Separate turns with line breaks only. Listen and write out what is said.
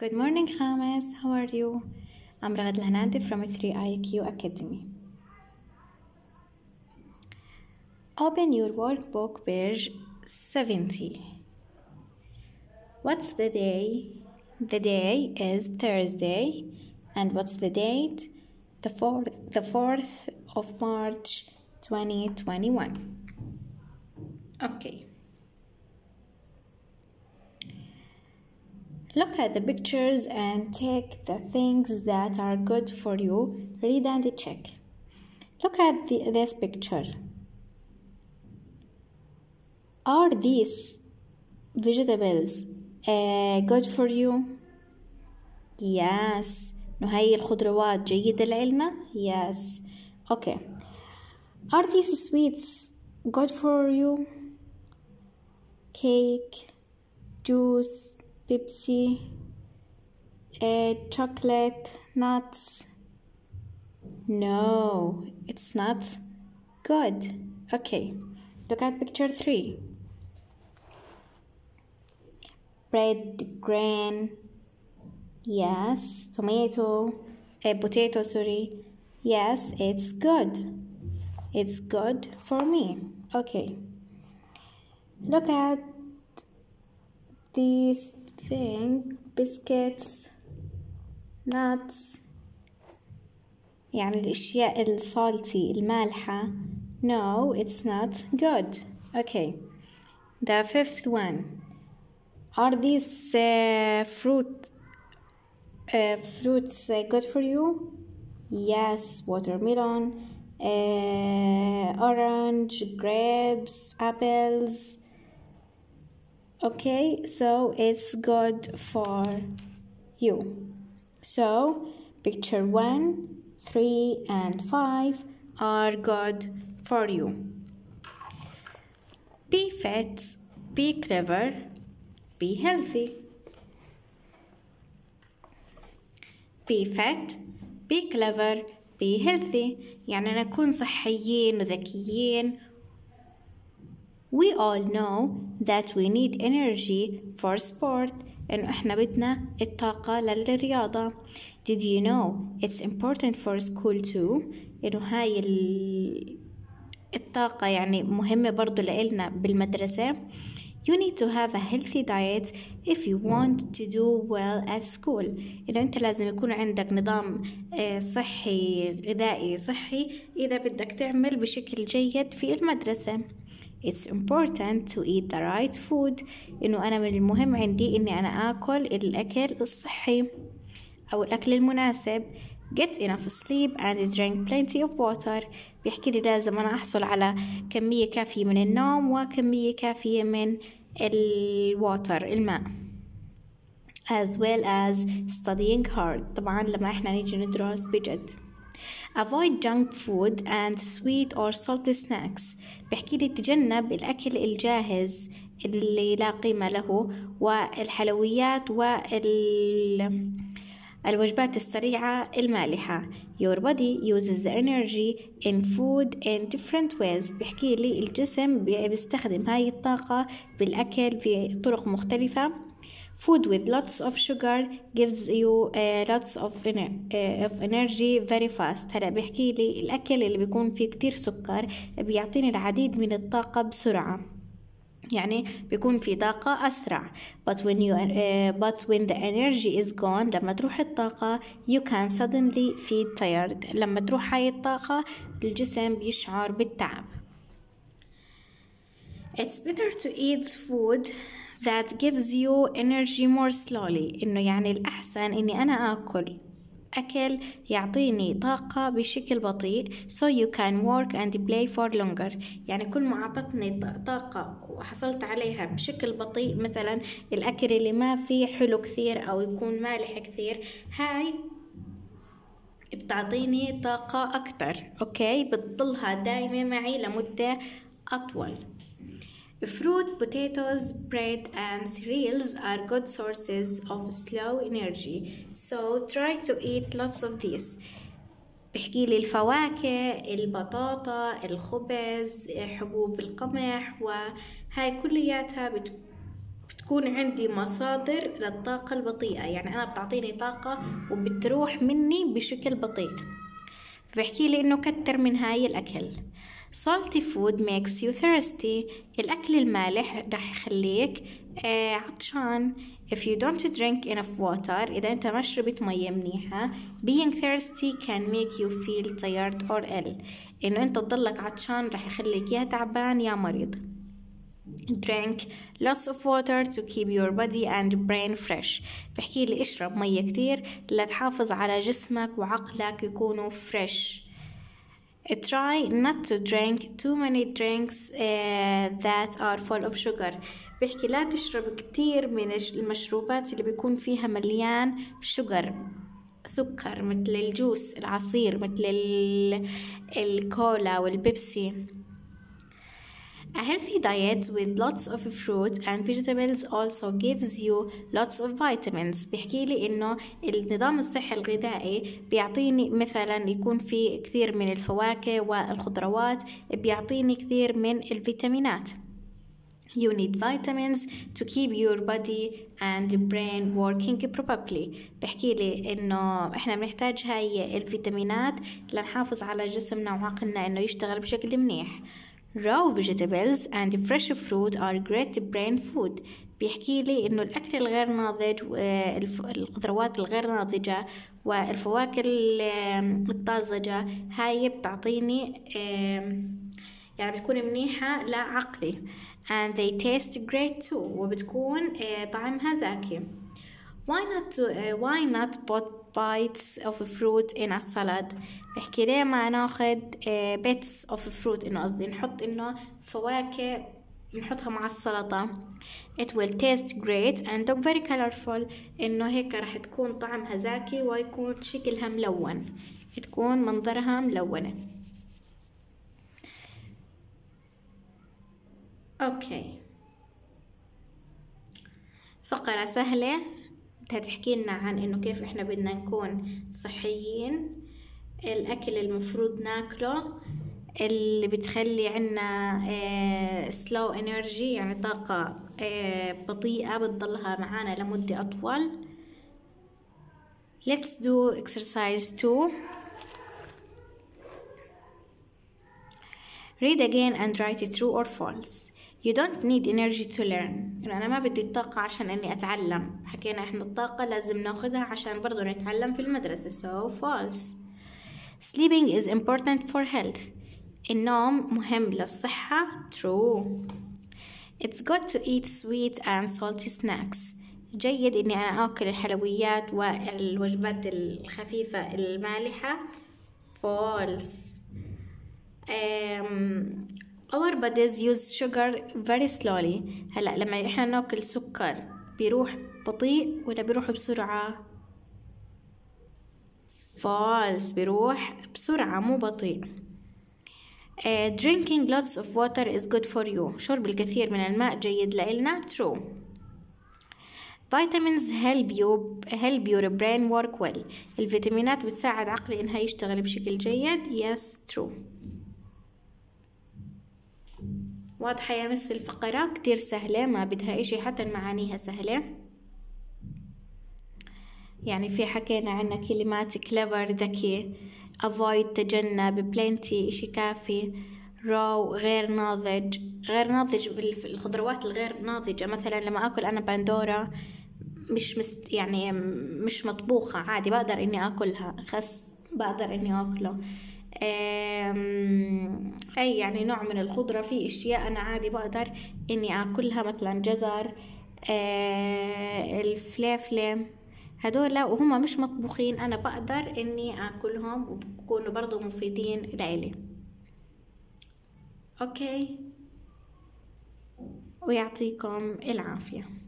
Good morning, Khamis. How are you? I'm Raghad Alhanandeh from 3IQ Academy. Open your workbook page 70. What's the day? The day is Thursday. And what's the date? The 4th of March 2021. Okay. Look at the pictures and take the things that are good for you. Read and check. Look at this picture. Are these vegetables good for you? Yes. هاي الخضروات جيدة لإلنا? Yes. Okay. Are these sweets good for you? Cake, juice, Pepsi, chocolate, nuts. No, it's not good. Okay, look at picture 3. Bread, grain, yes. Potato, sorry. Yes, it's good. It's good for me. Okay, look at these thing, biscuits, nuts, يعني الأشياء الصالتي المالحة. No, it's not good. Okay, the 5th one. Are these fruits good for you? Yes, watermelon, orange, grapes, apples. Okay, so it's good for you. So picture 1, 3, and 5 are good for you. Be fit, be clever, be healthy. Be fit, be clever, be healthy. يعني نكون صحيين وذكيين. We all know that we need energy for sport. إنه إحنا بدنا الطاقة للرياضة. Did you know it's important for school too? إنه هاي الطاقة يعني مهمة برضو لإلنا بالمدرسة. You need to have a healthy diet if you want to do well at school. إنه أنت لازم يكون عندك نظام صحي غذائي صحي إذا بدك تعمل بشكل جيد في المدرسة. It's important to eat the right food. إنه أنا من المهم عندي إني أنا آكل الأكل الصحي أو الأكل المناسب. Get enough sleep and drink plenty of water. بيحكي لي لازم أنا أحصل على كمية كافية من النوم وكمية كافية من الماء. As well as studying hard. طبعا لما إحنا نيجي ندرس بجد. Avoid junk food and sweet or salty snacks. بحكي لي تجنب الأكل الجاهز اللي لا قيمة له والحلويات والوجبات السريعة المالحة. Your body uses the energy in food in different ways. بحكي لي الجسم بيستخدم هاي الطاقة بالأكل بطرق مختلفة. Food with lots of sugar gives you lots of energy very fast. هلا بيحكي لي الأكل اللي بيكون فيه كتير سكر بيعطيني العديد من الطاقة بسرعة. يعني بيكون في طاقة أسرع. But when the energy is gone, لما تروح الطاقة you can suddenly feel tired. لما تروح هاي الطاقة الجسم بيشعر بالتعب. It's better to eat food that gives you energy more slowly. إنه يعني الأحسن إني أنا أكل يعطيني طاقة بشكل بطيء so you can work and play for longer. يعني كل ما أعطتني طاقة وحصلت عليها بشكل بطيء، مثلا الأكل اللي ما فيه حلو كثير أو يكون مالح كثير، هاي بتعطيني طاقة أكتر. أوكي، بتضلها دايما معي لمدة أطول. Fruit, potatoes, bread, and cereals are good sources of slow energy. So try to eat lots of these. بحكي لي الفواكه، البطاطا، الخبز، حبوب القمح، وهاي كلياتها تكون عندي مصادر للطاقة البطيئة، يعني أنا بتعطيني طاقة وبتروح مني بشكل بطيء. بحكي لي إنه كتر من هاي الأكل. salty food makes you thirsty. الأكل المالح رح يخليك عطشان. if you don't drink enough water، إذا أنت ما شربت مية منيحة، being thirsty can make you feel tired or ill. إنه أنت تضلك عطشان رح يخليك يا تعبان يا مريض. drink lots of water to keep your body and brain fresh. بحكي لي اشرب مية كتير لتحافظ على جسمك وعقلك يكونوا fresh. try not to drink too many drinks that are full of sugar. بحكي لا تشرب كتير من المشروبات اللي بيكون فيها مليان سكر، مثل الجوس، العصير، مثل الكولا والبيبسي. A healthy diet with lots of fruit and vegetables also gives you lots of vitamins. بيحكي لي إنه النظام الصحي الغذائي بيعطيني مثلا يكون في كثير من الفواكه والخضروات، بيعطيني كثير من الفيتامينات. You need vitamins to keep your body and brain working properly. بحكي لي إنه إحنا بنحتاج هاي الفيتامينات لنحافظ على جسمنا وعقلنا إنه يشتغل بشكل منيح. Raw vegetables and fresh fruit are great brain food. بيحكي لي إنه الأكل الغير ناضج، الخضروات الغير ناضجة والفواكه الطازجة هاي بتعطيني يعني بتكون منيحة لعقلي. and they taste great too. وبتكون طعمها زاكي. why not put bites of fruit in a salad. بحكي ليه ما ناخد bits of fruit، إنه قصدي نحط إنه فواكه نحطها مع السلطة. it will taste great and look very colorful. إنه هيك رح تكون طعمها زاكي ويكون شكلها ملون، تكون منظرها ملونة. أوكي، فقرة سهلة هتحكي لنا عن إنه كيف إحنا بدنا نكون صحيين، الأكل المفروض ناكله اللي بتخلي عنا slow energy، يعني طاقة بطيئة بتضلها معانا لمدة أطول. Let's do exercise 2. Read again and write true or false. You don't need energy to learn. يعني أنا ما بدي الطاقة عشان إني أتعلم. حكينا إحنا الطاقة لازم ناخدها عشان برضو نتعلم في المدرسة. So false. Sleeping is important for health. النوم مهم للصحة. True. It's good to eat sweet and salty snacks. جيد إني أنا أكل الحلويات والوجبات الخفيفة المالحة. False. Our bodies use sugar very slowly. هلا لما إحنا ناكل سكر بيروح بطيء ولا بيروح بسرعة؟ false، بيروح بسرعة مو بطيء. drinking lots of water is good for you. شرب الكثير من الماء جيد لإلنا. True. vitamins help your brain work well. الفيتامينات بتساعد عقلي إنها يشتغل بشكل جيد. Yes. True. واضحة يا مس؟ الفقرة كتير سهلة، ما بدها إشي، حتى معانيها سهلة. يعني في حكينا عنا كلمات clever ذكي، avoid تجنب، plenty إشي كافي، raw غير ناضج. الخضروات الغير ناضجة مثلا لما أكل أنا باندورا يعني مش مطبوخة، عادي بقدر إني أكلها. خس بقدر إني أكله. أي يعني نوع من الخضرة، في أشياء أنا عادي بقدر إني أكلها، مثلا جزر، الفلافلة، هدول وهما مش مطبوخين أنا بقدر إني أكلهم وبكونوا برضو مفيدين لإلي. أوكي، ويعطيكم العافية.